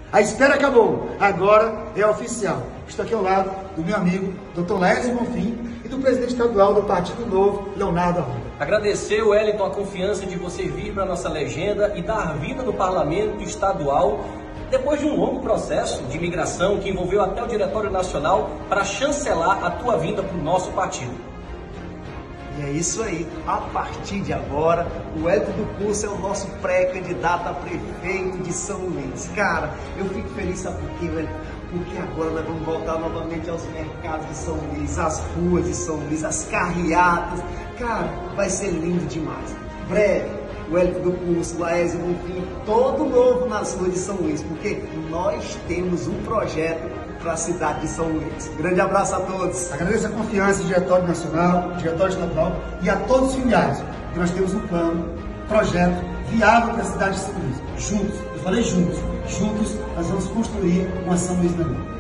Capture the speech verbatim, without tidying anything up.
A espera acabou, agora é oficial. Estou aqui ao lado do meu amigo, doutor Laércio Bonfim, e do presidente estadual do Partido Novo, Leonardo Arruda. Agradecer, Wellington, a confiança de você vir para a nossa legenda e dar vida no parlamento estadual, depois de um longo processo de migração que envolveu até o Diretório Nacional para chancelar a tua vinda para o nosso partido. E é isso aí, a partir de agora, o Wellington do Curso é o nosso pré-candidato a prefeito de São Luís. Cara, eu fico feliz, sabe por quê, Wellington? Porque agora nós vamos voltar novamente aos mercados de São Luís, às ruas de São Luís, às carreatas. Cara, vai ser lindo demais. Breve, o Wellington do Curso, Laércio Bonfim, todo novo nas ruas de São Luís, porque nós temos um projeto para a cidade de São Luís. Grande abraço a todos. Agradeço a confiança do Diretório Nacional, Diretório Estadual e a todos os familiares, porque nós temos um plano, projeto viável para a cidade de São Luís. Juntos, eu falei juntos, juntos nós vamos construir uma São Luís melhor.